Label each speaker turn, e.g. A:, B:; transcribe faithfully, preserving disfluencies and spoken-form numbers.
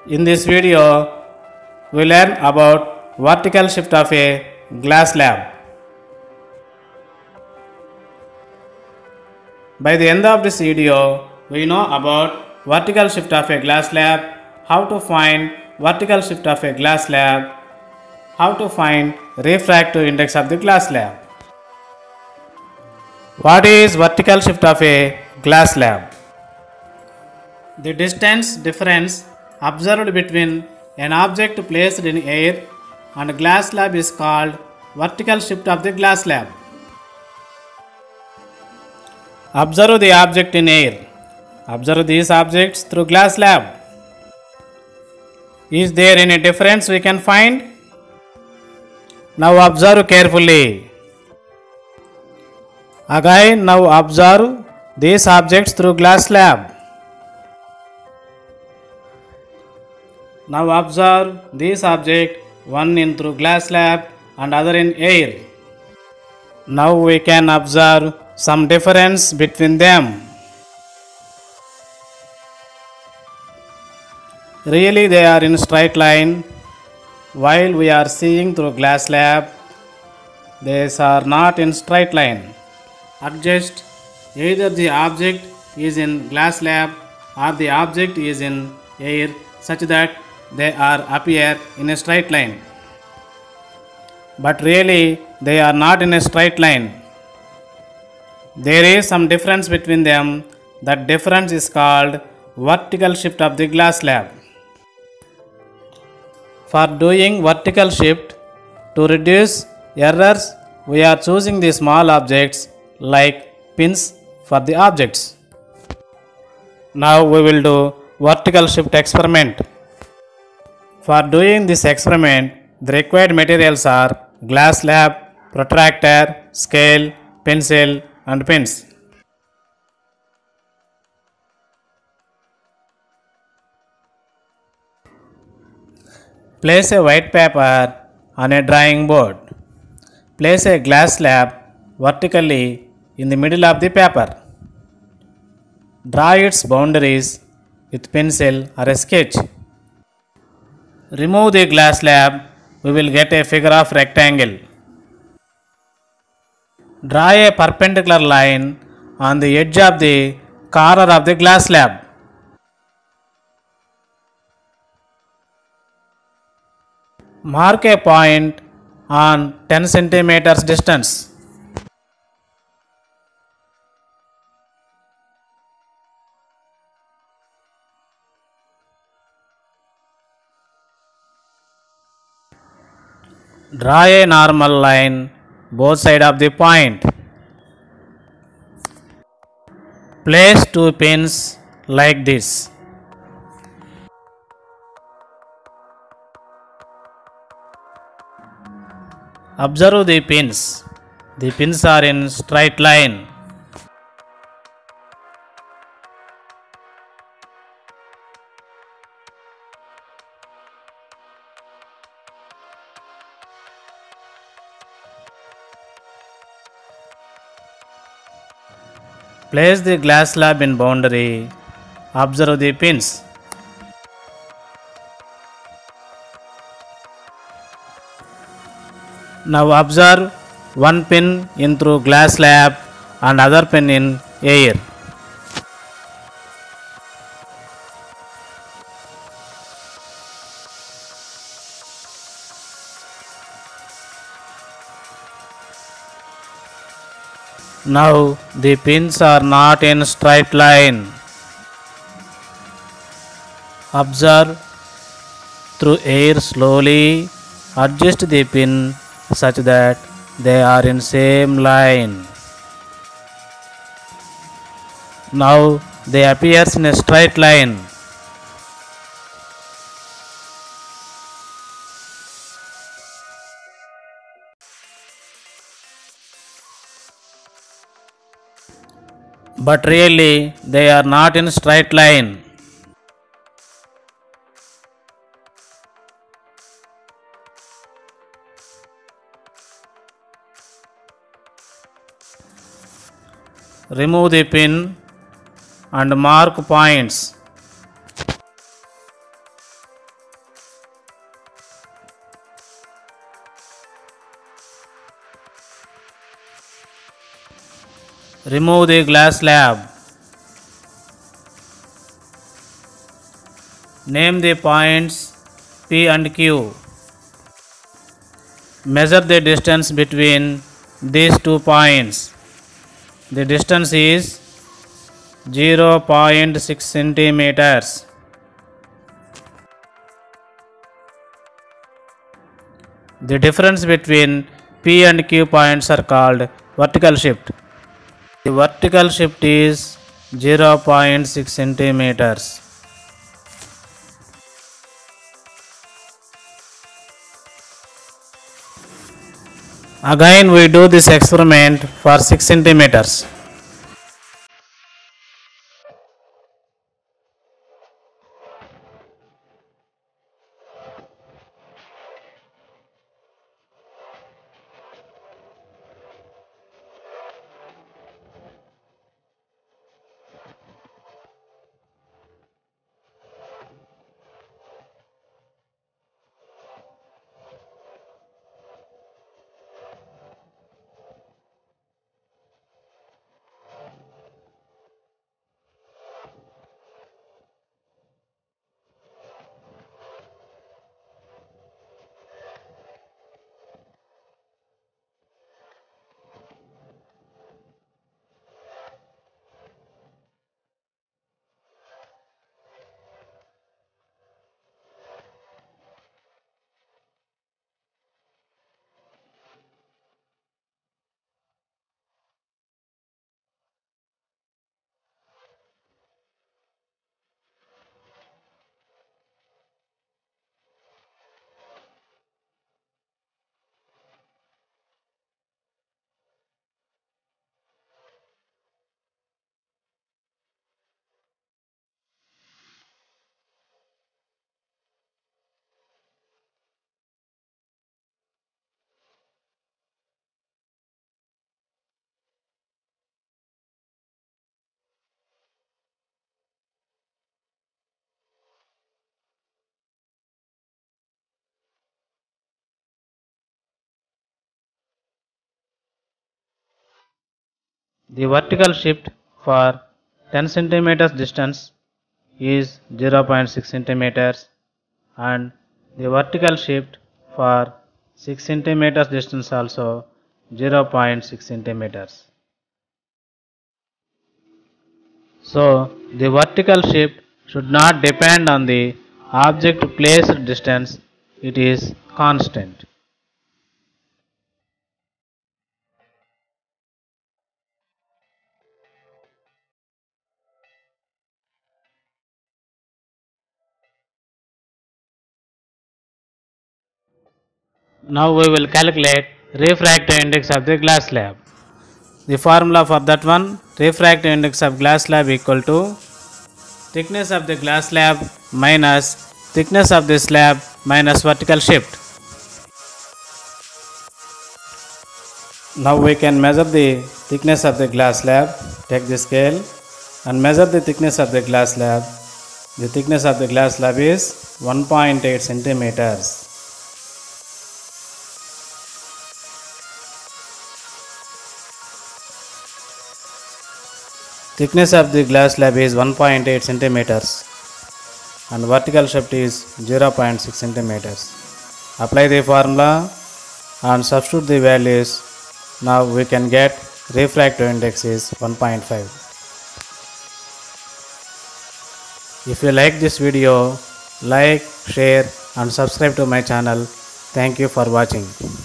A: In this video, we learn about vertical shift of a glass slab. By the end of this video, we know about vertical shift of a glass slab, how to find vertical shift of a glass slab, how to find refractive index of the glass slab. What is vertical shift of a glass slab? The distance difference observed between an object placed in air and glass slab is called vertical shift of the glass slab. Observe the object in air. Observe these objects through glass slab. Is there any difference we can find? Now observe carefully. Again, now observe these objects through glass slab. Now observe this object, one in through glass slab and other in air. Now we can observe some difference between them. Really they are in straight line, while we are seeing through glass slab, these are not in straight line. Adjust either the object is in glass slab or the object is in air such that they are appear in a straight line. But really they are not in a straight line. There is some difference between them. That difference is called vertical shift of the glass slab. For doing vertical shift, to reduce errors, we are choosing the small objects like pins for the objects. Now we will do vertical shift experiment. For doing this experiment, the required materials are glass slab, protractor, scale, pencil and pins. Place a white paper on a drawing board. Place a glass slab vertically in the middle of the paper. Draw its boundaries with pencil or a sketch. Remove the glass slab, we will get a figure of rectangle. Draw a perpendicular line on the edge of the corner of the glass slab. Mark a point on ten centimeters distance. Draw a normal line both sides of the point. Place two pins like this. Observe the pins. The pins are in straight line. Place the glass slab in boundary. Observe the pins. Now observe one pin in through glass slab and other pin in air. Now the pins are not in straight line. Observe through air slowly. Adjust the pin such that they are in same line. Now they appear in a straight line. But really they are not in straight line. Remove the pin and mark points. Remove the glass slab. Name the points P and Q. Measure the distance between these two points. The distance is zero point six centimeters. The difference between P and Q points are called vertical shift. The vertical shift is zero point six centimeters. Again we do this experiment for six centimeters. The vertical shift for ten centimeters distance is zero point six centimeters and the vertical shift for six centimeters distance also zero point six centimeters. So the vertical shift should not depend on the object placed distance, it is constant. Now we will calculate refractive index of the glass slab. The formula for that one, refractive index of glass slab equal to thickness of the glass slab minus thickness of the slab minus vertical shift. Now we can measure the thickness of the glass slab. Take the scale and measure the thickness of the glass slab. The thickness of the glass slab is one point eight centimeters. Thickness of the glass slab is one point eight centimeters and vertical shift is zero point six centimeters. Apply the formula and substitute the values. Now we can get refractive index is one point five. If you like this video, like, share and subscribe to my channel. Thank you for watching.